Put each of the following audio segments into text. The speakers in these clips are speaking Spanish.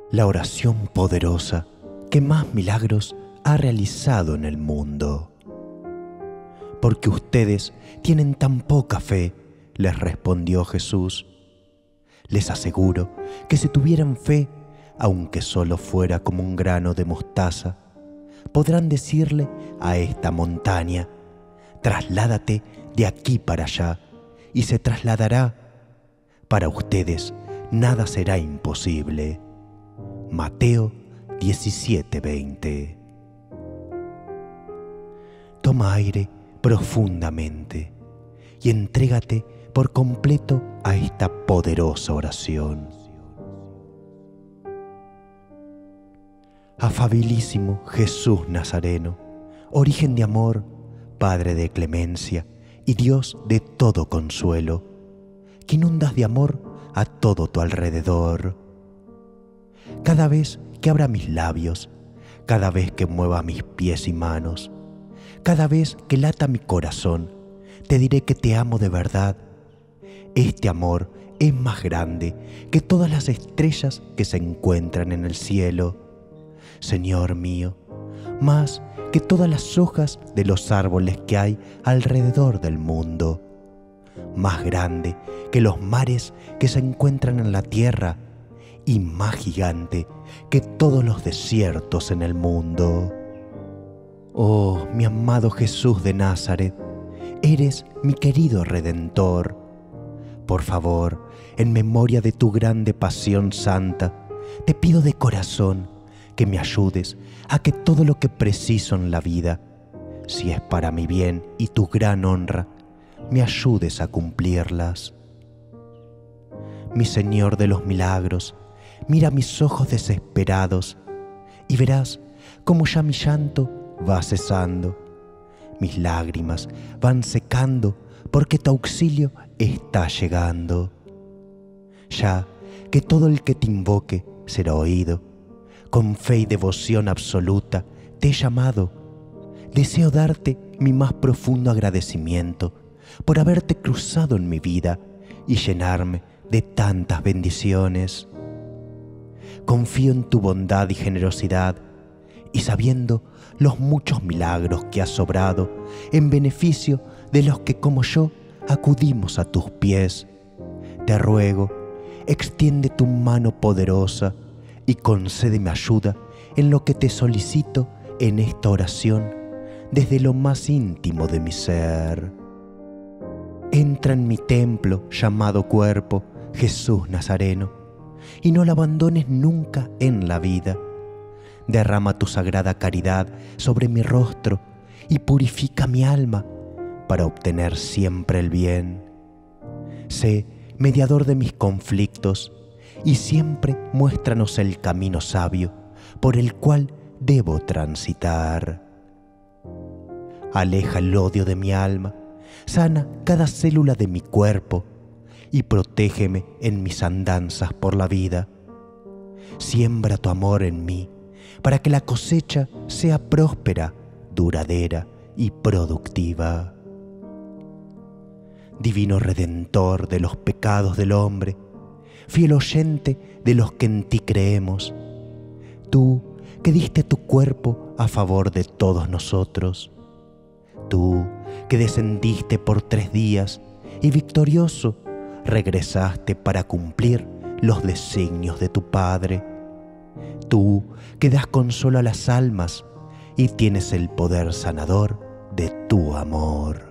la oración poderosa que más milagros ha realizado en el mundo. Porque ustedes tienen tan poca fe, les respondió Jesús. Les aseguro que si tuvieran fe, aunque solo fuera como un grano de mostaza, podrán decirle a esta montaña: trasládate de aquí para allá, y se trasladará. Para ustedes nada será imposible. Mateo 17:20. Toma aire profundamente y entrégate por completo a esta poderosa oración. Afabilísimo Jesús Nazareno, origen de amor, Padre de clemencia y Dios de todo consuelo, que inundas de amor a todo tu alrededor. Cada vez que abra mis labios, cada vez que mueva mis pies y manos, cada vez que lata mi corazón, te diré que te amo de verdad. Este amor es más grande que todas las estrellas que se encuentran en el cielo, Señor mío, más que todas las hojas de los árboles que hay alrededor del mundo, más grande que los mares que se encuentran en la tierra y más gigante que todos los desiertos en el mundo. Oh, mi amado Jesús de Nazaret, eres mi querido Redentor. Por favor, en memoria de tu grande pasión santa, te pido de corazón que me ayudes a que todo lo que preciso en la vida, si es para mi bien y tu gran honra, me ayudes a cumplirlas. Mi Señor de los milagros, mira mis ojos desesperados y verás cómo ya mi llanto va cesando. Mis lágrimas van secando porque tu auxilio está llegando. Ya que todo el que te invoque será oído, con fe y devoción absoluta te he llamado. Deseo darte mi más profundo agradecimiento por haberte cruzado en mi vida y llenarme de tantas bendiciones. Confío en tu bondad y generosidad, y sabiendo los muchos milagros que has obrado en beneficio de los que como yo acudimos a tus pies, te ruego, extiende tu mano poderosa y concédeme ayuda en lo que te solicito en esta oración desde lo más íntimo de mi ser. Entra en mi templo llamado cuerpo, Jesús Nazareno, y no lo abandones nunca en la vida. Derrama tu sagrada caridad sobre mi rostro y purifica mi alma para obtener siempre el bien. Sé mediador de mis conflictos y siempre muéstranos el camino sabio por el cual debo transitar. Aleja el odio de mi alma, sana cada célula de mi cuerpo y protégeme en mis andanzas por la vida. Siembra tu amor en mí para que la cosecha sea próspera, duradera y productiva. Divino Redentor de los pecados del hombre, fiel oyente de los que en ti creemos, tú que diste tu cuerpo a favor de todos nosotros, tú que descendiste por 3 días y victorioso regresaste para cumplir los designios de tu Padre, tú que das consuelo a las almas y tienes el poder sanador de tu amor.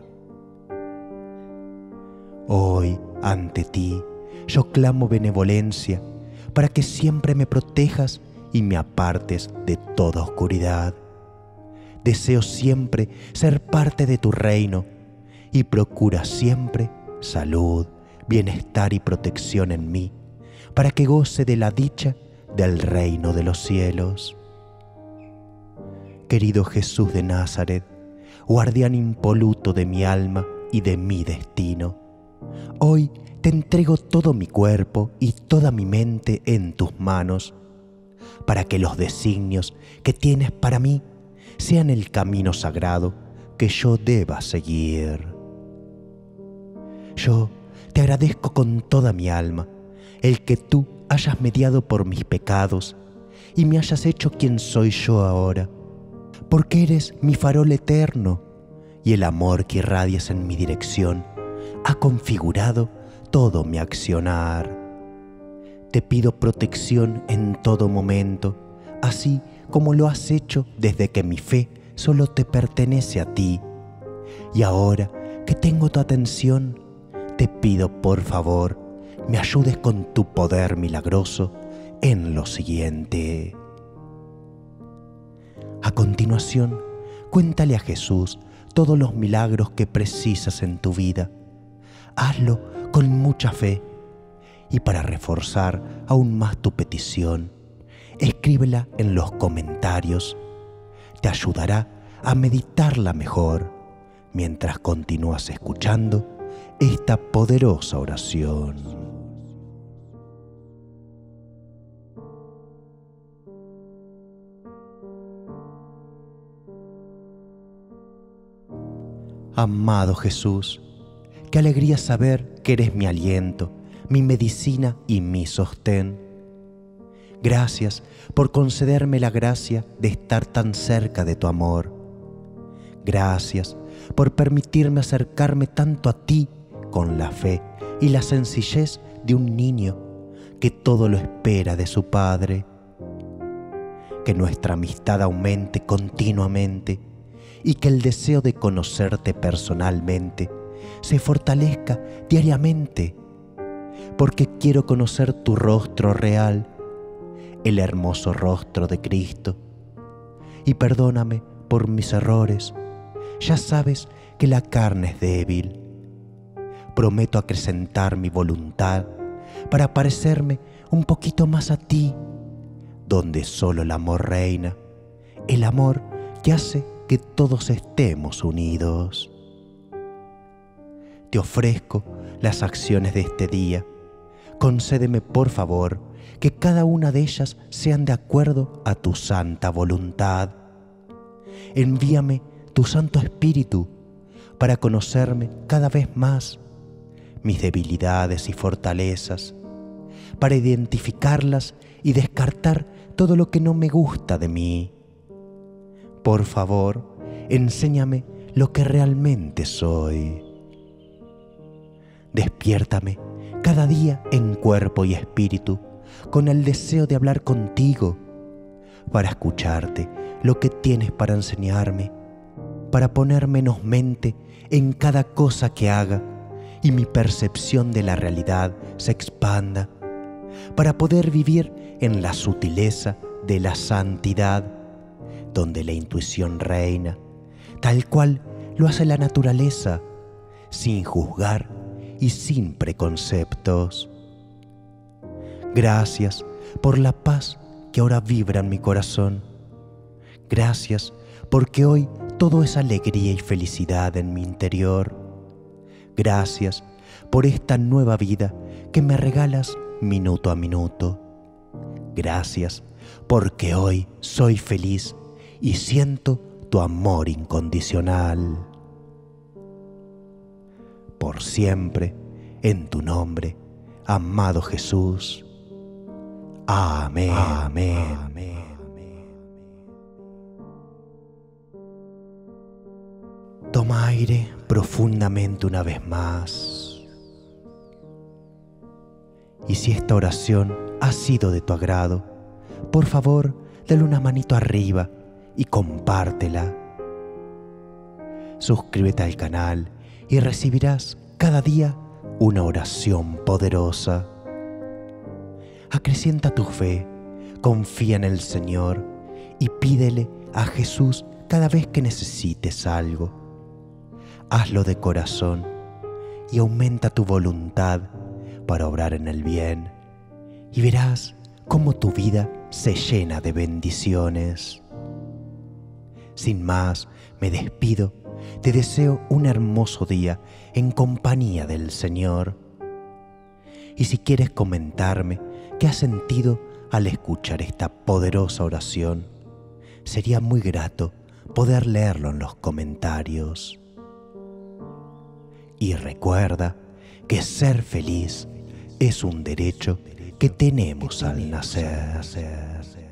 Hoy, ante ti, yo clamo benevolencia para que siempre me protejas y me apartes de toda oscuridad. Deseo siempre ser parte de tu reino y procura siempre salud, bienestar y protección en mí para que goce de la dicha del reino de los cielos. Querido Jesús de Nazaret, guardián impoluto de mi alma y de mi destino, hoy te entrego todo mi cuerpo y toda mi mente en tus manos, para que los designios que tienes para mí sean el camino sagrado que yo deba seguir. Yo te agradezco con toda mi alma el que tú hayas mediado por mis pecados y me hayas hecho quien soy yo ahora, porque eres mi farol eterno y el amor que irradias en mi dirección ha configurado todo mi accionar. Te pido protección en todo momento, así como lo has hecho desde que mi fe solo te pertenece a ti. Y ahora que tengo tu atención, te pido por favor, me ayudes con tu poder milagroso en lo siguiente. A continuación, cuéntale a Jesús todos los milagros que precisas en tu vida. Hazlo con mucha fe y para reforzar aún más tu petición, escríbela en los comentarios. Te ayudará a meditarla mejor mientras continúas escuchando esta poderosa oración. Amado Jesús, qué alegría saber que eres mi aliento, mi medicina y mi sostén. Gracias por concederme la gracia de estar tan cerca de tu amor. Gracias por permitirme acercarme tanto a ti con la fe y la sencillez de un niño que todo lo espera de su padre. Que nuestra amistad aumente continuamente y que el deseo de conocerte personalmente se fortalezca diariamente, porque quiero conocer tu rostro real, el hermoso rostro de Cristo. Y perdóname por mis errores, ya sabes que la carne es débil. Prometo acrecentar mi voluntad para parecerme un poquito más a ti, donde solo el amor reina, el amor que hace que todos estemos unidos. Te ofrezco las acciones de este día. Concédeme, por favor, que cada una de ellas sean de acuerdo a tu santa voluntad. Envíame tu Santo Espíritu para conocerme cada vez más, mis debilidades y fortalezas, para identificarlas y descartar todo lo que no me gusta de mí. Por favor, enséñame lo que realmente soy. Despiértame cada día en cuerpo y espíritu con el deseo de hablar contigo, para escucharte lo que tienes para enseñarme, para poner menos mente en cada cosa que haga y mi percepción de la realidad se expanda, para poder vivir en la sutileza de la santidad, donde la intuición reina, tal cual lo hace la naturaleza, sin juzgar y sin preconceptos. Gracias por la paz que ahora vibra en mi corazón. Gracias porque hoy todo es alegría y felicidad en mi interior. Gracias por esta nueva vida que me regalas minuto a minuto. Gracias porque hoy soy feliz y siento tu amor incondicional. Por siempre, en tu nombre, amado Jesús. Amén. Amén. Amén. Toma aire profundamente una vez más. Y si esta oración ha sido de tu agrado, por favor, dale una manito arriba y compártela. Suscríbete al canal y recibirás cada día una oración poderosa. Acrecienta tu fe, confía en el Señor y pídele a Jesús cada vez que necesites algo. Hazlo de corazón y aumenta tu voluntad para obrar en el bien, y verás cómo tu vida se llena de bendiciones. Sin más, me despido. Te deseo un hermoso día en compañía del Señor. Y si quieres comentarme qué has sentido al escuchar esta poderosa oración, sería muy grato poder leerlo en los comentarios. Y recuerda que ser feliz es un derecho que tenemos al nacer.